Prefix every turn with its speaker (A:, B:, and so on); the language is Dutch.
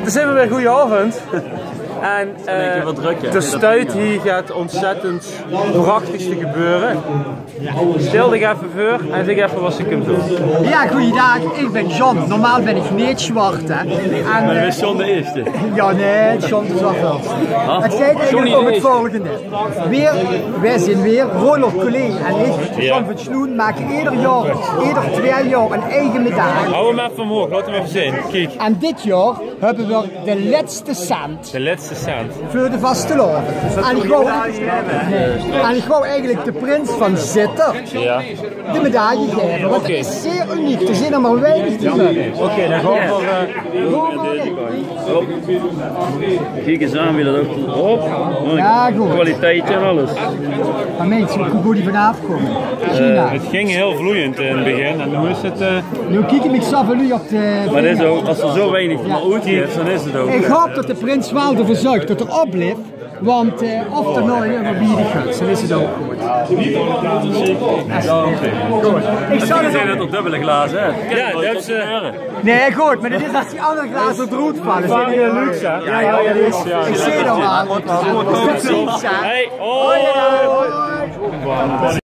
A: Het is even weer een goede avond. En de stuit hier gaat ontzettend prachtig te gebeuren. Stel dich even voor en zeg even wat je kunt doen.
B: Ja, goeiedag. Ik ben John. Normaal ben ik niet zwart, hè. En,
C: maar is John de eerste?
B: Ja, nee, John is wel wel. Het gaat eigenlijk om het volgende. Wij zijn weer, Ronald Collet en ik, John van Snoen, maken ieder 2 jaar een eigen medaille.
A: Hou hem even omhoog, laat hem even zien. Kijk.
B: En dit jaar hebben we de laatste cent.
A: De laatste cent.
B: Voor de vastelovend. En ik wou eigenlijk de prins van Zitter de medaille geven. Want het is zeer uniek. Er zijn er maar weinig te doen.
A: Oké, dan gaan we voor...
C: Kijk eens aan wie dat ook op.
B: Ja, goed.
C: Kwaliteit en alles.
B: Maar mensen, hoe goed die vanavond komen.
A: Het ging heel vloeiend in het begin en nu is het...
B: Nu kijk ik zelf van u op de...
C: Maar dit is ook, als er zo weinig van mijn oud is, dan is het ook.
B: Ik hoop dat de prins wel ervoor zorgt dat er opblijft. Want of er nooit een bier gaat, dan is het ook goed.
C: Ik zou zeggen dat op dubbele glazen, hè?
A: Ja, dat is...
B: Nee, goed, maar dit is als die andere glazen het roet vallen.
A: Dat is heel luxe, hè?
B: Ja, ik zie het al aan.
A: Hey, oh!